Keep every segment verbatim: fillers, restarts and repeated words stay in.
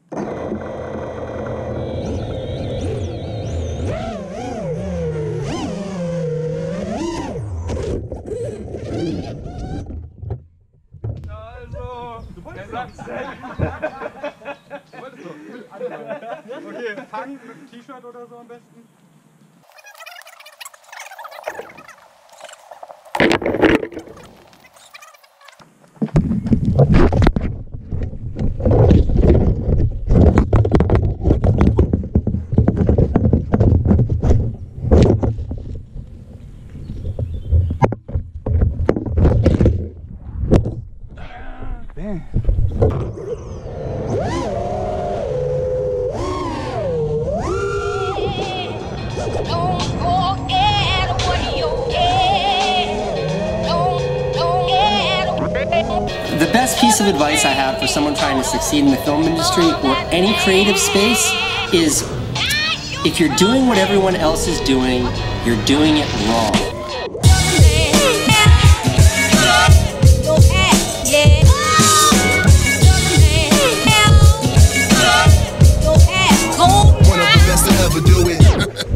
Okay, fangen mit dem T-Shirt oder so am besten. The best piece of advice I have for someone trying to succeed in the film industry or any creative space is if you're doing what everyone else is doing, you're doing it wrong. One of the best to ever do it.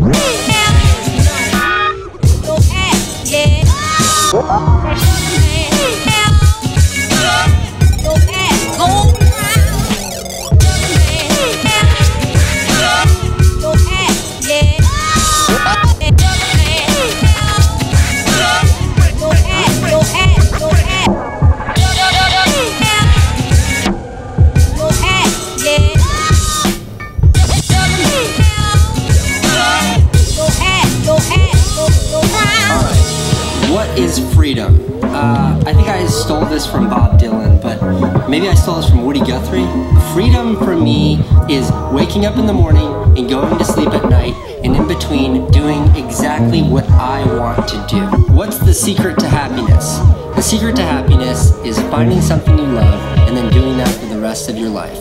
What is freedom? Uh, I think I stole this from Bob Dylan, but maybe I stole this from Woody Guthrie. Freedom for me is waking up in the morning and going to sleep at night, and in between doing exactly what I want to do. What's the secret to happiness? The secret to happiness is finding something you love and then doing that for the rest of your life.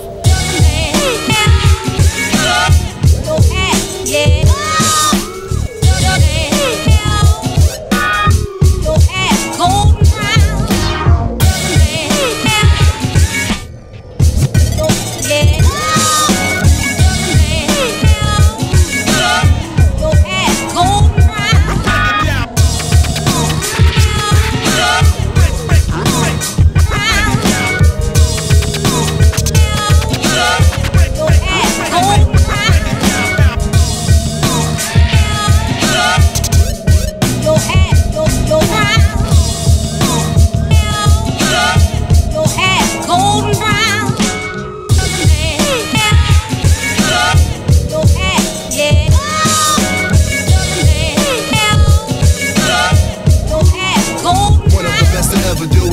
Ever do